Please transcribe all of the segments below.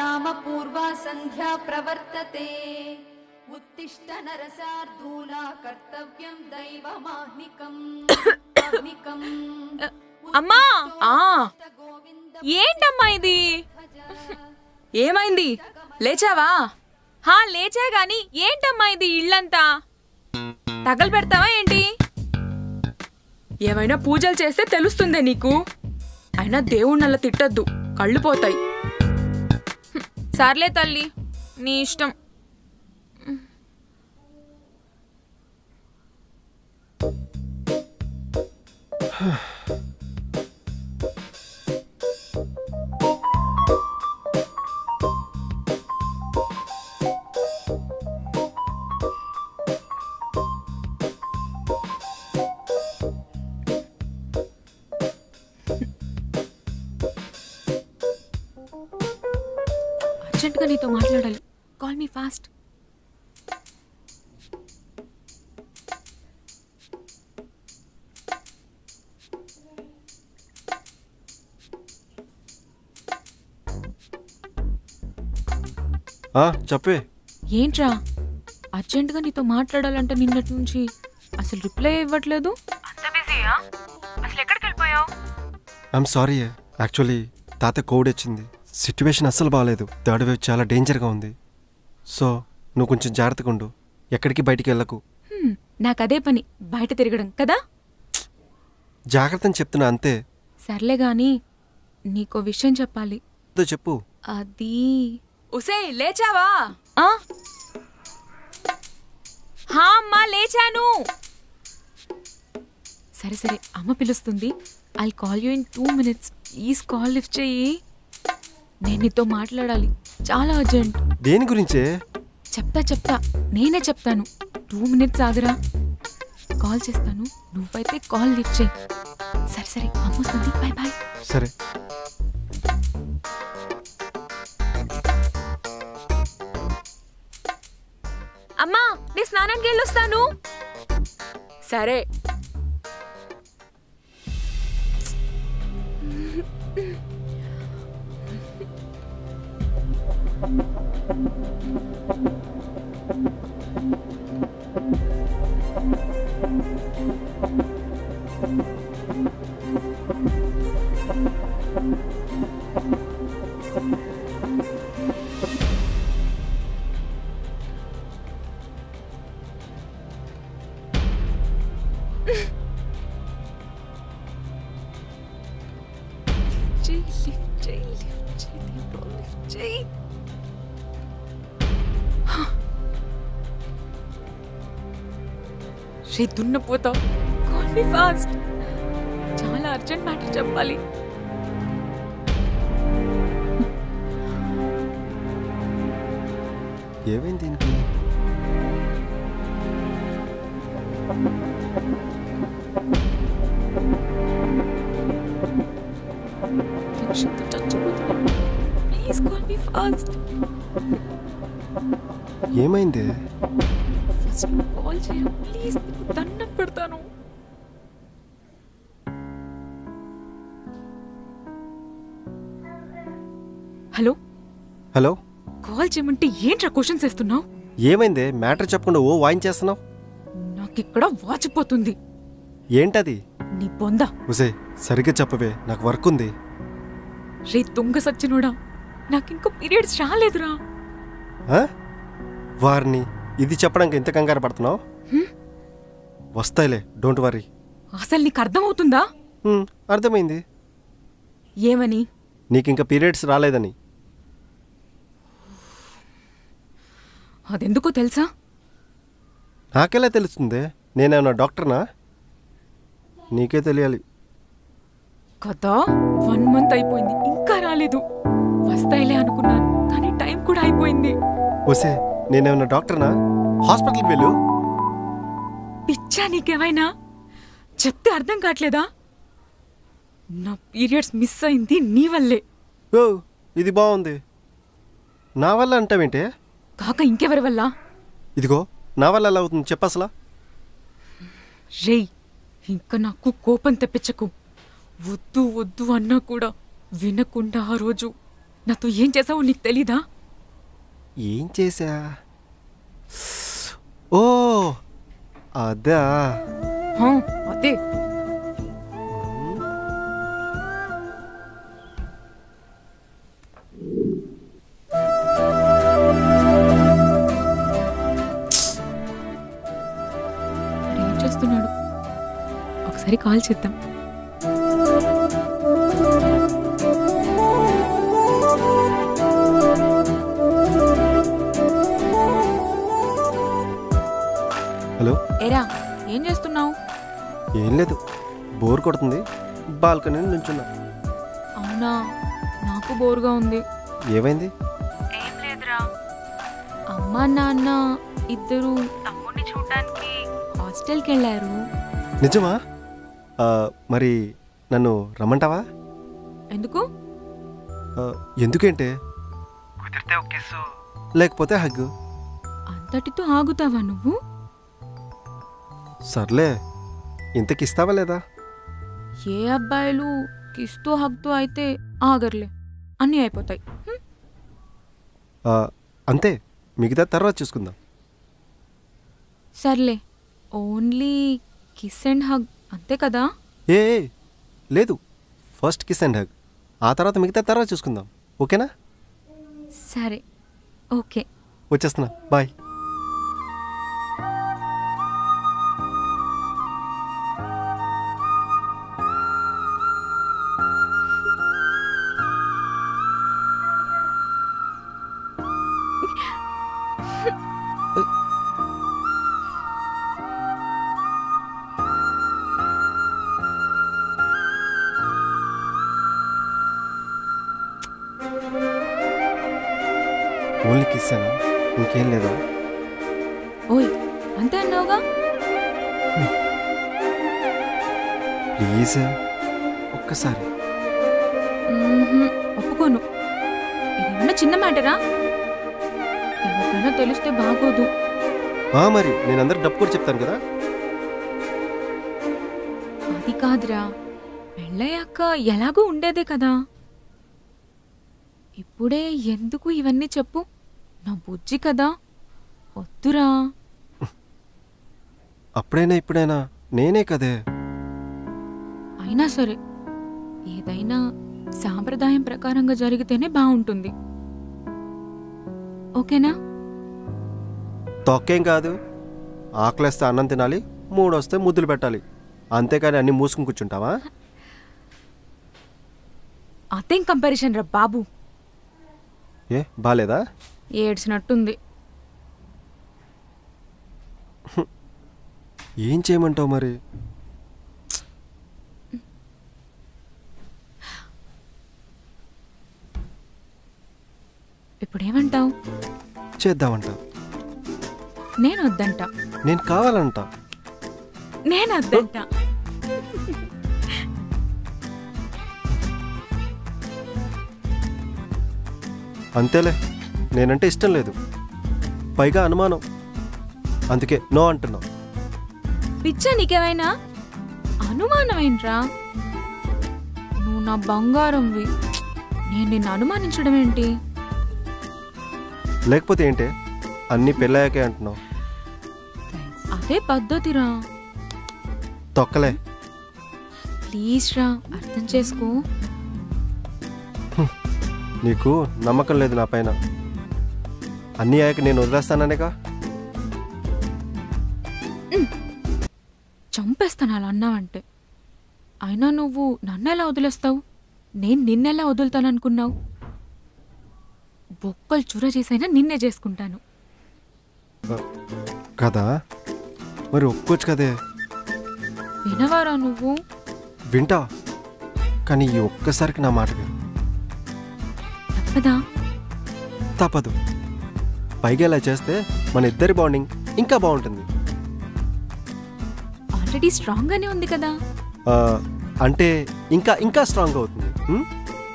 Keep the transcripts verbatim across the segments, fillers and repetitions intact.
राम पूर्वा संध्या प्रवर्तते उत्तिष्ठ नरसार्धूला कर्तव्यं दैवमाह्निकम् आह्निकम् అమ్మా ఏంటమ్మా ఇది ఏమైంది లేచావా హా లేచా గాని ఏంటమ్మా ఇది ఇల్లంతా తగలు పెడతావా ఏంటి ఏమైనా పూజలు చేస్తే తెలుస్తుందే నీకు అయినా దేవుణ్ణలా తిట్టొద్దు కళ్ళు పోతాయి సర్లే తల్లి నీ ఇష్టం అర్జెంట్గా నీతో మాట్లాడాలి కాల్ మీ ఫాస్ట్ చెప్పే ఏంట్రా అర్జెంట్గా నీతో మాట్లాడాలంటే నిన్నటి నుంచి అసలు రిప్లై ఇవ్వట్లేదు అంత బిజీయా అసలు ఎక్కడికి వెళ్ళిపోయావు ఐఎమ్ సారీ యాక్చువల్లీ తాత కోవిడ్ వచ్చింది సిచ్యువేషన్ అస్సలు బాగాలేదు థర్డ్ వేవ్ చాలా డేంజర్గా ఉంది సో నువ్వు కొంచెం జాగ్రత్తగా ఉండు ఎక్కడికి బయటికి వెళ్ళకు నాకు అదే పని బయట తిరగడం కదా జాగ్రత్త అని చెప్తున్నా అంతే సర్లే గాని నీకో విషయం చెప్పాలి చెప్పు అది ఉసే లేచావా హా అమ్మా లేచాను సరే సరే అమ్మ పిలుస్తుంది I call you in two minutes please call lift చెయ్యి నేను నీతో మాట్లాడాలి చాలా అర్జెంట్ దేని గురించే చెప్తా చెప్తా నేనే చెప్తాను టూ మినిట్స్ ఆగరా కాల్ చేస్తాను నువ్వైతే కాల్ లిఫ్ట్ చేయి సరే సరే అమ్మ వస్తుంది బాయ్ బాయ్ సరే అమ్మా నీ స్నానానికి వెళ్ళొస్తాను సరే రే దున్నపోతా కాల్ మీ ఫాస్ట్ చాలా అర్జెంట్ మ్యాటర్ చెప్పాలి ఏమైంది దీనికి ప్లీజ్ కాల్ మీ ఫాస్ట్ ఏమైంది ఫస్ట్ నువ్వు కాల్ చేయరా ప్లీజ్ నీకు దండం పెడతాను హలో హలో కాల్ చేయమంటే ఏంట్రా క్వశ్చన్స్ వేస్తున్నావు ఏమైంది మ్యాటర్ చెప్పకుండా ఓ వాయించేస్తున్నావు నాకు ఇక్కడ వాచిపోతుంది ఏంటది నీ బొంద ఉసే సరిగ్గా చెప్పవే నాకు వర్క్ ఉంది రే దొంగ సచ్చినోడా నాకింకో పీరియడ్స్ రాలేదురా వారిని ఇది చెప్పడానికి ఎంత కంగారు పడుతున్నావు వస్తాయిలే డోంట్ వరీ అసలు నీకు అర్థమవుతుందా అర్థమైంది ఏమని నీకింక పీరియడ్స్ రాలేదని అదెందుకో తెలుసా నాకెలా తెలుస్తుంది నేనేమన్నా డాక్టర్నా నీకే తెలియాలి కదా వన్ మంత్ అయిపోయింది ఇంకా రాలేదు వస్తాయిలే అనుకున్నాను కానీ టైం కూడా అయిపోయింది ఓసే నేనేమన్నా డాక్టర్నా హాస్పిటల్కి వెళ్ళు పిచ్చా నీకేమైనా చెప్తే అర్థం కావట్లేదా నా పీరియడ్స్ మిస్ అయింది నీ వల్లే ఓ ఇది బాగుంది నా వల్ల అంటావేంటే కాక ఇంకెవరి వల్ల ఇదిగో నా వల్ల ఎలా అవుతుంది చెప్పసలా రేయ్ ఇంకా నాకు కోపం తెప్పించకు వద్దు వద్దు అన్నా కూడా వినకుండా ఆ రోజు నాతో ఏం చేసావో నీకు తెలీదా? ఏం చేశా? ఓ అదా హా, అదే. ఏం చేస్తున్నాడు? ఒకసారి కాల్ చేద్దాం. హలో. ఏరా, ఏం చేస్తున్నావు? ఏం లేదు, బోర్ కొడుతుంది, బాల్కనీ నుంచున్నా. అవునా, నాకు బోర్గా ఉంది. ఏమైంది? ఏం లేదురా, అమ్మా నాన్న ఇద్దరు తమ్ముడిని చూడటానికి హాస్టల్కి వెళ్ళారు. నిజమా? ఆ, మరి నన్ను రమ్మంటావా? ఎందుకు? ఆ, ఎందుకంటే కుదిరితే ఒక కిస్సు, లేకపోతే హగ్గు. అంతటితో ఆగుతావా నువ్వు? సర్లే, ఇంతకిస్తావా లేదా? ఏ అబ్బాయిలు కిస్తూ హగ్తో అయితే ఆగర్లే, అన్నీ అయిపోతాయి. హ్మ్. ఆ, అంతే, మిగతా తర్వాత చూసుకుందాం. సర్లే, ఓన్లీ కిస్ అండ్ హగ్ అంతే కదా? ఏ ఏ, లేదు, ఫస్ట్ కిస్ అండ్ హగ్, ఆ తర్వాత మిగతా తర్వాత చూసుకుందాం. ఓకేనా? సరే, ఓకే. వచ్చేస్తున్నా, బాయ్. ఓన్లీ కిస్సేనా? ఇంకేం లేదా? ఓయ్, అంతే అన్నావుగా. ప్లీజ్ ఒక్కసారి. మ్మ్హ్మ్, ఒప్పుకోను. ఇదేమన్నా చిన్న మ్యాటరా? ఎవరికైనా తెలిస్తే బాగోదు. ఆ, మరి నేను అందరికి డబ్బు కూడా చెప్తాను కదా. అది కాదురా, పెళ్ళయ్యాక ఎలాగూ ఉండేదే కదా. ఇప్పుడే ఎందుకు ఇవన్నీ చెప్పు? నా బుజ్జి కదా, వద్దురా. అప్పుడైనా ఇప్పుడైనా నేనే కదే. అయినా సరే, ఏదైనా సాంప్రదాయం ప్రకారంగా జరిగితేనే బాగుంటుంది. ఓకేనా? తొక్కేం కాదు, ఆకలేస్తే అన్నం తినాలి, మూడు వస్తే ముద్దులు పెట్టాలి, అంతేకాని అన్ని మూసుకుని కూర్చుంటావా? అదేం కంపారిజన్ రా బాబు. ఏ బాలేదా? ఏడ్చినట్టుంది. ఏం చేయమంటావు మరి? ఇప్పుడేమంటావు? చేద్దామంట. నేను వద్దంట. నేను కావాలంట. నేను వద్దంట. అంతేలే, నేనంటే ఇష్టం లేదు, పైగా అనుమానం, అందుకే నో అంటున్నా. పిచ్చా నీకేమైనా? అనుమానమేంట్రా? నువ్వు నా బంగారంవి, నేను నిన్ను అనుమానించడం ఏంటి? లేకపోతే ఏంటే అన్నీ పెళ్ళాయాకే అంటున్నావు? అదే పద్ధతిరా. తొక్కలే. ప్లీజ్ రా, అర్థం చేసుకో. నీకు నమ్మకం లేదు నా పైన. అన్నీ అయ్యాక నేను వదిలేస్తాననేగా. చంపేస్తాను అలా అన్నావంటే. అయినా నువ్వు నన్నెలా వదిలేస్తావు? నేను నిన్నెలా వదులుతాననుకున్నావు? బొక్కలు చుర చేసైనా నిన్నే చేసుకుంటాను. కదా, మరి ఒప్పుకోవచ్చు కదే. వినవారా నువ్వు? వింటా, కానీ ఈ ఒక్కసారికి నా మాట విను. తప్పదా? తప్పదు. పైగా ఇలా చేస్తే మన ఇద్దరి బాండింగ్ ఇంకా బాగుంటుంది. ఆల్రెడీ స్ట్రాంగ్ గానే ఉంది కదా. ఆ, అంటే ఇంకా ఇంకా స్ట్రాంగ్ అవుతుంది. ఉమ్?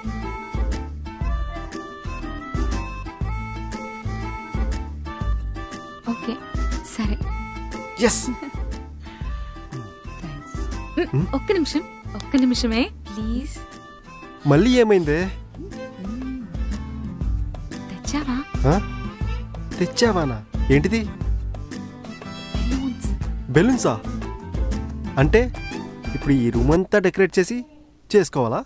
ఓకే, సరే. ఎస్. ఒక్క నిమిషం, ఒక్క నిమిషమే ప్లీజ్. మళ్ళీ ఏమైందే? తెచ్చావా? ఆ? తెచ్చావానా? ఏంటిది? బెలూన్స్. బెలూన్సా? అంటే ఇప్పుడు ఈ రూమ్ అంతా డెకరేట్ చేసి చేసుకోవాలా?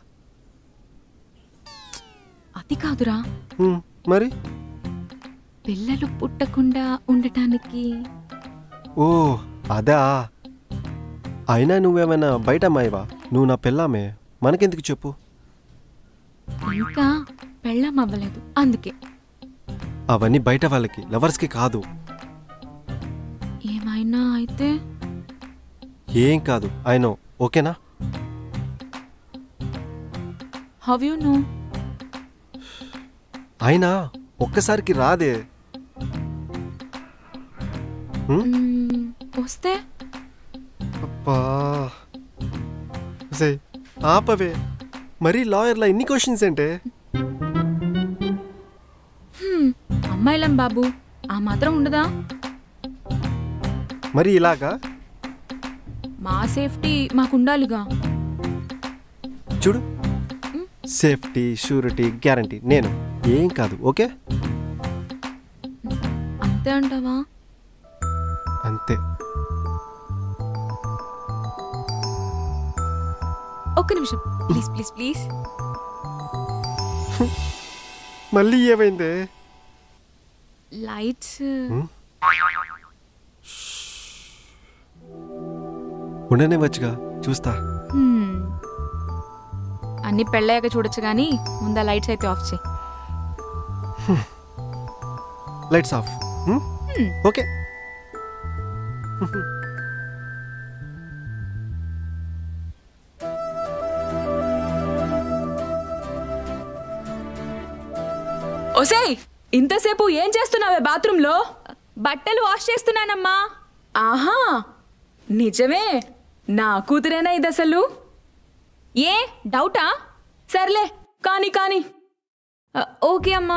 అది కాదురా, హ్మ్, మరి పిల్లలు పుట్టకుండా ఉండటానికి. ఓ అదా. అయినా నువ్వేమైనా బయట అమ్మాయివా? నువ్వు నా పెళ్ళామే, మనకెందుకు చెప్పు. ఇంకా పెళ్ళం అవ్వలేదు అందుకే. అవన్నీ బయట వాళ్ళకి, లవర్స్కి కాదు. ఏమైనా అయితే ఏం కాదు. అయినో ఓకేనా? How you know? అయినా ఒక్కసారికి రాదే. హ్మ్? మ్మ్, వస్తే అబ్బా సే ఆపవే. మరీ లాయర్లా ఇన్ని క్వశ్చన్స్ ఏంటే? హ్మ్, అమ్మాయిలం బాబు, ఆ మాత్రం ఉండదా? మరి ఇలాగా? మా సేఫ్టీ మాకుండాలిగా. చూడు, సేఫ్టీ, షూరిటీ, గ్యారంటీ నేను. ఏం కాదు, ఓకే? అంతే అంటావా? అంతే. ఒక్క నిమిషం ప్లీజ్ ప్లీజ్ ప్లీజ్. మళ్ళీ ఏమైందే? లైట్స్. హ్మ్? ఉండనే వచ్చుగా, చూస్తా. హ్మ్, అన్ని పెళ్ళాక చూడొచ్చు కానీ ముందా లైట్స్ అయితే ఆఫ్ చేయి. Lights off. Hmm? Hmm. Okay. ఒసేయ్, ఇంతసేపు ఏం చేస్తున్నావే బాత్రూంలో? బట్టలు వాష్ చేస్తున్నానమ్మా. ఆహా, నిజమే, నా కూతురేనా ఇది అసలు? ఏ డౌటా? సర్లే కాని కాని. ఆ, ఓకే అమ్మా.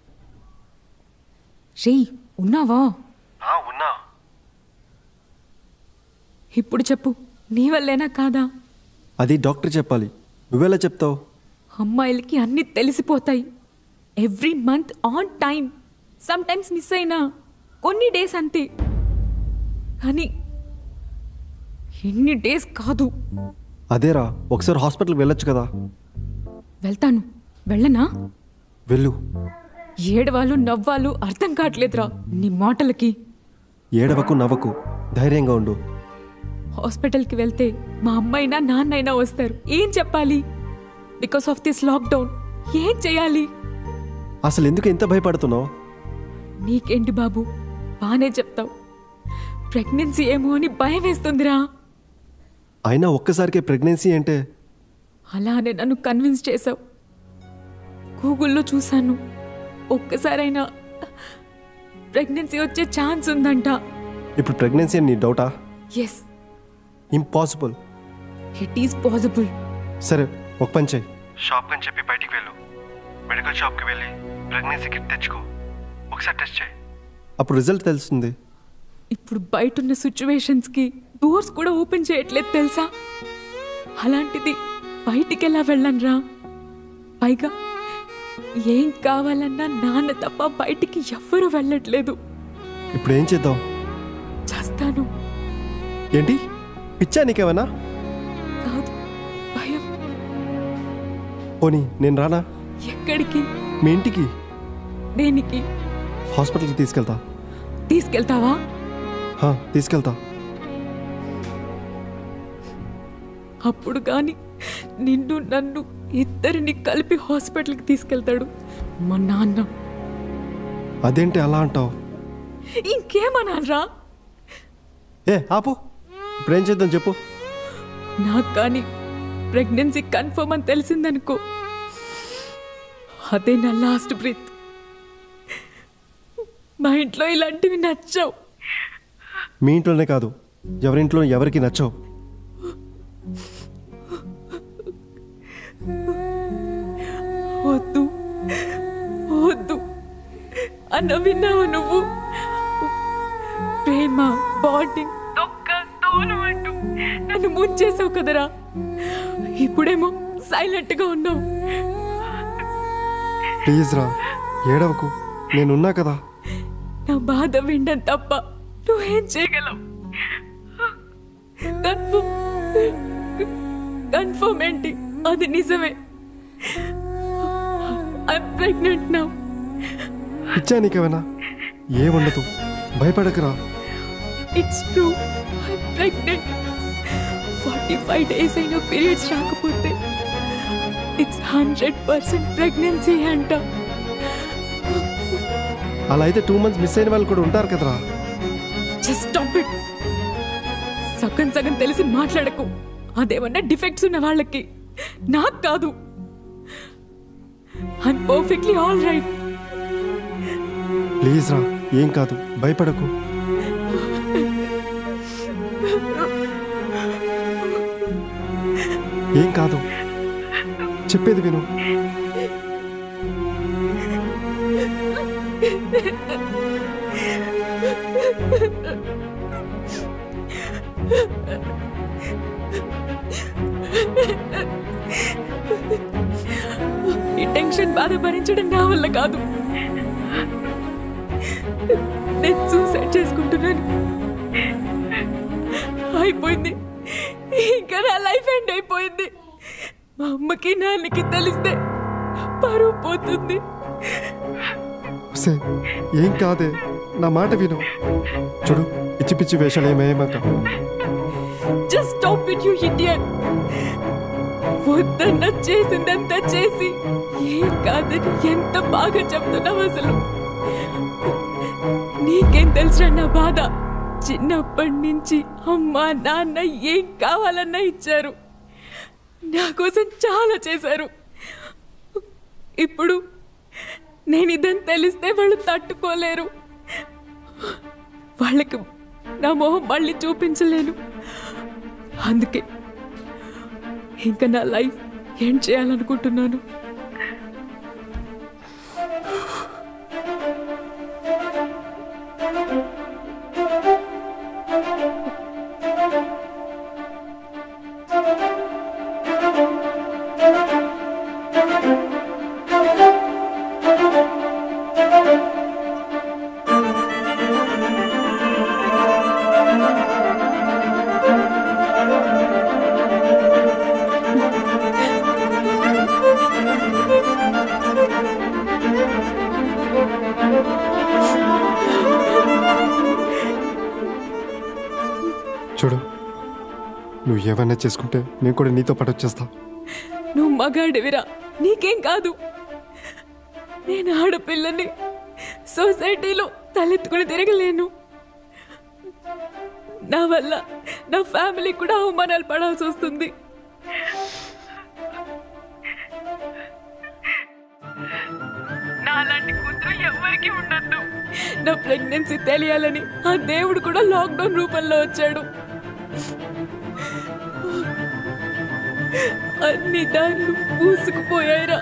రీ ఉన్నావా? ఉన్నా. ఇప్పుడు చెప్పు, నీ వల్లేనా కాదా? అది డాక్టర్ చెప్పాలి, నువ్వెలా చెప్తావు? అమ్మాయిలకి అన్నీ తెలిసిపోతాయి. Every month on time, sometimes miss అయినా కొన్ని డేస్ అంతే, కానీ ఎన్ని డేస్ కాదు. అదేరా, ఒకసారి హాస్పిటల్కి వెళ్ళొచ్చు కదా. వెళ్తాను, వెళ్ళనా? వెళ్ళు. ఏడవాళ్ళు నవ్వాలు అర్థం కావట్లేదురా నీ మాటలకి. ఏడవకు, నవ్వకు, ధైర్యంగా ఉండు. హాస్పిటల్కి వెళ్తే మా అమ్మైనా నాన్నైనా వస్తారు. ఏం చెప్పాలి? బికాస్ ఆఫ్ దిస్ లాక్డౌన్ ఏం చేయాలి? అసలు ఎందుకు ఎంత భయపడుతున్నావు? నీకేంటి బాబు, బానే చెప్తావు. ప్రెగ్నెన్సీ ఏమో అని భయం వేస్తుందిరా. అయినా ఒక్కసారికే ప్రెగ్నెన్సీ అంటే? అలానే నన్ను కన్విన్స్ చేసావు. గూగుల్లో చూశాను, ఒక్కసారైనా ప్రెగ్నెన్సీ వచ్చే ఛాన్స్ ఉందంట. ఇప్పుడు ప్రెగ్నెన్సీ అని నీ డౌటా? Yes, impossible. It is possible. సరే, ఒక పని చేయి. షాప్ అని చెప్పి బయటికి వెళ్ళు. మెడికల్ షాప్కి వెళ్ళి ప్రెగ్నెన్సీ కిట్ తెచ్చుకో. ఒకసారి టెస్ట్ చేయి, అప్పుడు రిజల్ట్ తెలుస్తుంది. ఇప్పుడు బయట ఉన్న సిచ్యువేషన్స్కి డోర్స్ కూడా ఓపెన్ చేయట్లేదు తెలుసా? అలాంటిది బయటికి ఎలా వెళ్ళనురా? పైగా ఏం కావాలన్నా నాన్న తప్ప బయటికి ఎవ్వరూ వెళ్ళట్లేదు. ఇప్పుడు ఏం చేద్దాం? చేస్తాను. ఏంటి పిచ్చా నీకేమన్నా? కాదు, భయం. పోనీ నేను రానా? ఎక్కడికి? మీ ఇంటికి. దేనికి? హాస్పిటల్కి తీసుకెళ్తా. తీసుకెళ్తావా? హా, తీసుకెళ్తా. అప్పుడు కానీ నిన్ను నన్ను ఇద్దరిని కలిపి హాస్పిటల్కి తీసుకెళ్తాడు మా నాన్న. అదేంటి అలా అంటావు? ఇంకేమనాలరా? ఏ ఆపు, ఇప్పుడు ఏం చేద్దాం చెప్పు. నాకు కానీ ప్రెగ్నెన్సీ కన్ఫర్మ్ అని తెలిసిందనుకో, అదే నా లాస్ట్ బ్రీత్. మా ఇంట్లో ఇలాంటివి నచ్చవు. మీ ఇంట్లోనే కాదు, ఎవరింట్లో ఎవరికి నచ్చవు. వద్దు వద్దు అన్న విన్నావా నువ్వు? ప్రేమ, బాండింగ్, తొక్క తోలు అంటూ నన్ను ముంచేసావు కదరా. ఇప్పుడేమో సైలెంట్గా ఉన్నావు. ప్లీజ్ రా, ఏడవకు. నేనున్నా కదా. నా బాధ వినడం తప్ప నువ్వేం చేయగలవు? కన్ఫర్మ్ ఏంటి? అది నిజమే. I'm pregnant now. ఇచ్చా నీకేమైనా? ఏముండదు, భయపడకురా. It's true, I'm pregnant. Forty five days అయిన పీరియడ్స్ రాకపోతే ఇట్స్ హండ్రెడ్ పర్సెంట్ ప్రెగ్నెన్సీ అంట. అలా అయితే టూ మంత్స్ మిస్ అయిన వాళ్ళు కూడా ఉంటారు కదరా. Just stop it. సగం సగం తెలిసి మాట్లాడకు. అదేమన్నా డిఫెక్ట్స్ ఉన్న వాళ్ళకి, నాకు కాదు. I'm perfectly all right. Please రా, ఏం కాదు, భయపడకు. ఏం కాదు, చెప్పేది విను. ఈ టెన్షన్ బాధ భరించడం నా వల్ల కాదు. నేను సూసైడ్ చేసుకుంటున్నాను. అయిపోయింది, ఇంకా నా లైఫ్ ఎండ్ అయిపోయింది. మా అమ్మకి నాన్నకి తెలిస్తే పరువు పోతుంది. ఏం కాదే, నా మాట విను. చూడు, పిచ్చి పిచ్చి వేషాలు ఏమేమక. Just stop it you idiot. వద్దన్న చేసిందంతా చేసి ఏం కాదని ఎంత బాగా చెప్తున్నావు అసలు. నీకేం తెలుసా నా బాధ? చిన్నప్పటి నుంచి అమ్మ నాన్న ఏం కావాలన్నా ఇచ్చారు, నా కోసం చాలా చేశారు. ఇప్పుడు నేను ఇదని తెలిస్తే వాళ్ళు తట్టుకోలేరు. వాళ్ళకి నా మొహం మళ్ళీ చూపించలేను. అందుకే ఇంకా నా లైఫ్ ఏం చేయాలనుకుంటున్నాను. చూడు, నువ్వు ఏమైనా చేసుకుంటే నేను కూడా నీతో పాటు వచ్చేస్తా. నువ్వు మగాడివిరా, నీకేం కాదు. నేను ఆడపిల్లని, సొసైటీలో తలెత్తుకుని తిరగలేను. నా వల్ల నా ఫ్యామిలీ కూడా అవమానాలు పడాల్సి వస్తుంది. నాలాంటి కూతురు ఎవరికి ఉండద్దు. నా ప్రెగ్నెన్సీ తెలియాలని ఆ దేవుడు కూడా లాక్డౌన్ రూపంలో వచ్చాడు. అన్ని దారులు మూసుకుపోయాయిరా.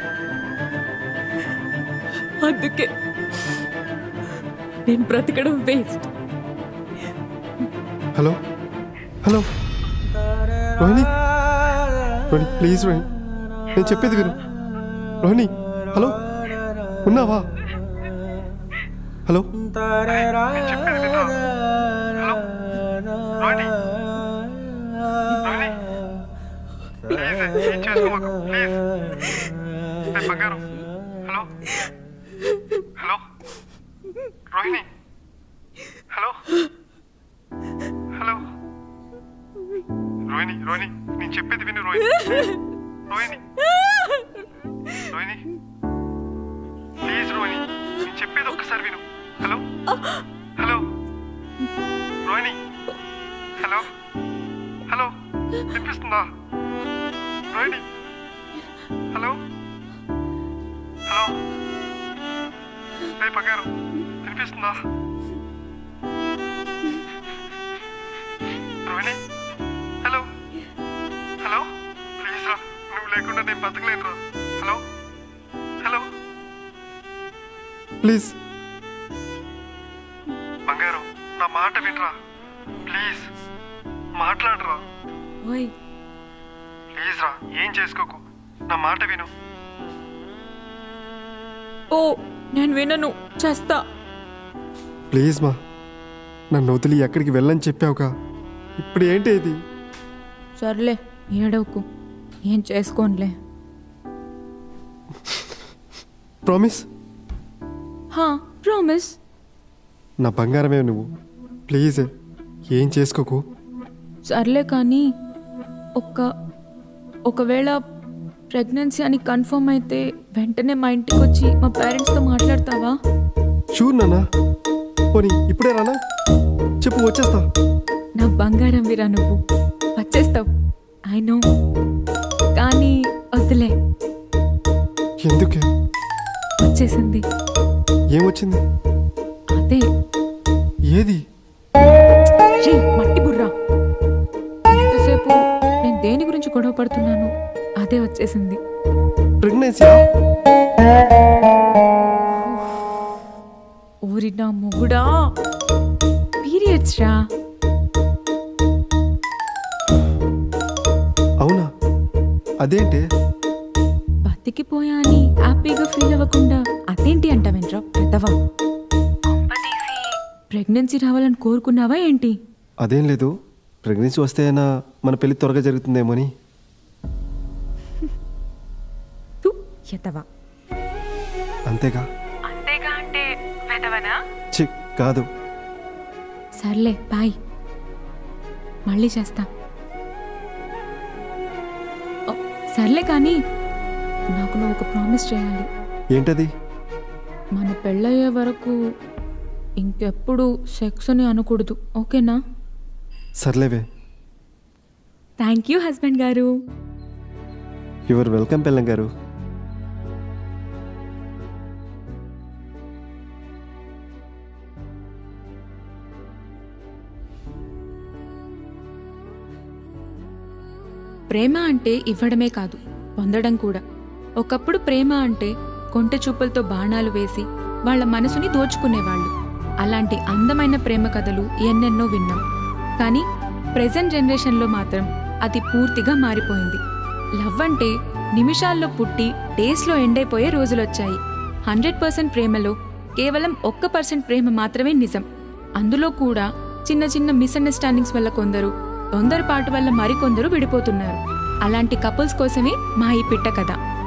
అందుకే నేను బ్రతకడం waste. Hello hello Rohini, Rohini please Rohini, నేను చెప్పేది విను. రోహిణి హలో, ఉన్నావా? Hello hello Rohini, hello hello Rohini, Rohini నేను చెప్పేది విను. రోహిణి రోహిణి రోహిణి ప్లీజ్ రోహిణి, నేను చెప్పేది ఒక్కసారి విను. Hello hello Rohini, hello hello వినిపిస్తుందా? రోహిణి హలో హలో రే పగారు, వినిపిస్తుందా? రోహిణి హలో హలో ప్లీజ్ రా, నువ్వు లేకుండా నేను బతకలేను రా. హలో హలో ప్లీజ్ బంగారం, నా మాట వినరా ప్లీజ్, మాట్లాడరా ప్లీజ్ రా, ఏం చేసుకోకు, నా మాట విను. ఓ నేను వినను, చేస్తా. ప్లీజ్ మా, నన్ను వదిలి ఎక్కడికి వెళ్ళని చెప్పావుగా, ఇప్పుడు ఏంటి ఇది? సర్లే ఏడవకు, ఏం చేసుకోనులే. ప్రామిస్? హా ప్రామిస్. నా బంగారమే నువ్వు, ప్లీజ్ ఏం చేసుకోకు. సర్లే కానీ ఒక్క ఒకవేళ ప్రెగ్నెన్సీ అని కన్ఫర్మ్ అయితే వెంటనే మా ఇంటికి వచ్చి మా పేరెంట్స్తో మాట్లాడతావా? షూర్ నానా, పోనీ ఇప్పుడే రానా? చెప్పు, వచ్చేస్తా. నా బంగారం వీరా, నువ్వు వచ్చేస్తావు ఐ నో, కానీ వద్దులే. ఎందుకే? వచ్చేసింది. ఏమొచ్చింది? అదే. ఏది? రీ మట్టి బుర్రా, ఎంతసేపు నేను దేని గురించి గొడవ పడుతున్నాను, అదే వచ్చేసింది. ప్రెగ్నెన్సీ? ఊరి నా మొగుడా, పీరియడ్స్ రా. అవునా? అదేంటి? బతికిపోయా అని హ్యాపీగా ఫీల్ అవ్వకుండా అదేంటి అంటావేంట్రా పెద్దవా? ప్రెగ్నెన్సీ రావాలని కోరుకున్నావా ఏంటి? అదేం లేదు, ప్రెగ్నెన్సీ వస్తే అయినా మన పెళ్లి త్వరగా జరుగుతుందేమోని. తు ఎత్తవా. అంతేగా? అంతేగా అంటే వెదవనా? చి కాదు. సర్లే బాయ్, మళ్ళీ చేస్తా. ఓ, సర్లే కానీ నాకు నువ్వు ఒక ప్రామిస్ చేయాలి. ఏంటది? మన పెళ్ళయ్యే వరకు ఇంకెప్పుడు సెక్స్ అని అనకూడదు, ఓకేనా? సర్లేవే. థ్యాంక్ యూ హస్బెండ్ గారు. యువర్ వెల్కమ్ పెళ్ళం గారు. ప్రేమ అంటే ఇవ్వడమే కాదు, పొందడం కూడా. ఒకప్పుడు ప్రేమ అంటే కొంటె చూపులతో బాణాలు వేసి వాళ్ళ మనసుని దోచుకునేవాళ్ళు. అలాంటి అందమైన ప్రేమ కథలు ఎన్నెన్నో విన్నాం. కానీ ప్రెజెంట్ జనరేషన్లో మాత్రం అది పూర్తిగా మారిపోయింది. లవ్ అంటే నిమిషాల్లో పుట్టి డేస్లో ఎండైపోయే రోజులొచ్చాయి. హండ్రెడ్ పర్సెంట్ ప్రేమలో కేవలం ఒక్క పర్సెంట్ ప్రేమ మాత్రమే నిజం. అందులో కూడా చిన్న చిన్న మిస్అండర్స్టాండింగ్స్ వల్ల కొందరు, తొందరపాటు వల్ల మరికొందరు విడిపోతున్నారు. అలాంటి కపుల్స్ కోసమే మా ఈ పిట్ట కథ.